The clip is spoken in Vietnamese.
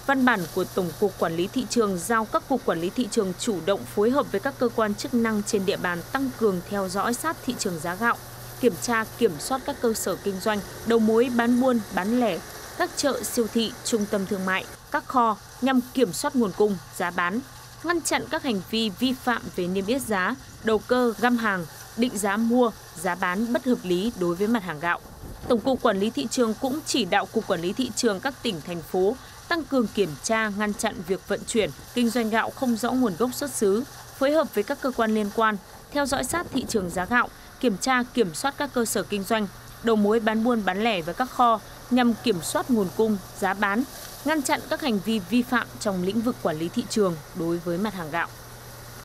Văn bản của Tổng cục Quản lý Thị trường giao các cục quản lý thị trường chủ động phối hợp với các cơ quan chức năng trên địa bàn tăng cường theo dõi sát thị trường giá gạo, kiểm tra, kiểm soát các cơ sở kinh doanh, đầu mối bán buôn, bán lẻ, các chợ, siêu thị, trung tâm thương mại, các kho nhằm kiểm soát nguồn cung, giá bán, ngăn chặn các hành vi vi phạm về niêm yết giá, đầu cơ, găm hàng, định giá mua, giá bán bất hợp lý đối với mặt hàng gạo. Tổng cục Quản lý Thị trường cũng chỉ đạo Cục Quản lý Thị trường các tỉnh, thành phố tăng cường kiểm tra, ngăn chặn việc vận chuyển, kinh doanh gạo không rõ nguồn gốc xuất xứ, phối hợp với các cơ quan liên quan, theo dõi sát thị trường giá gạo, kiểm tra, kiểm soát các cơ sở kinh doanh, đầu mối bán buôn bán lẻ và các kho nhằm kiểm soát nguồn cung, giá bán, ngăn chặn các hành vi vi phạm trong lĩnh vực quản lý thị trường đối với mặt hàng gạo.